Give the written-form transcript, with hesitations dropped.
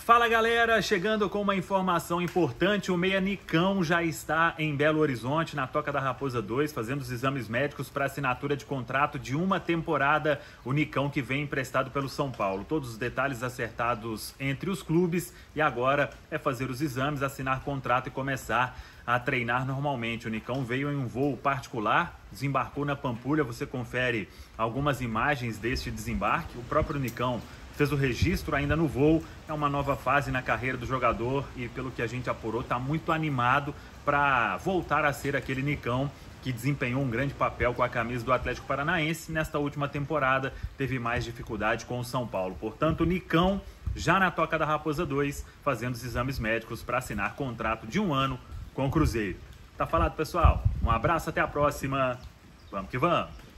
Fala galera, chegando com uma informação importante, o meia Nicão já está em Belo Horizonte, na Toca da Raposa 2, fazendo os exames médicos para assinatura de contrato de uma temporada, o Nicão que vem emprestado pelo São Paulo. Todos os detalhes acertados entre os clubes e agora é fazer os exames, assinar contrato e começar a treinar normalmente. O Nicão veio em um voo particular, desembarcou na Pampulha, você confere algumas imagens deste desembarque. O próprio Nicão fez o registro ainda no voo, é uma nova fase na carreira do jogador e pelo que a gente apurou, está muito animado para voltar a ser aquele Nicão que desempenhou um grande papel com a camisa do Atlético Paranaense. Nesta última temporada teve mais dificuldade com o São Paulo. Portanto, o Nicão já na Toca da Raposa 2, fazendo os exames médicos para assinar contrato de 1 ano com o Cruzeiro. Tá falado, pessoal? Um abraço, até a próxima. Vamos que vamos!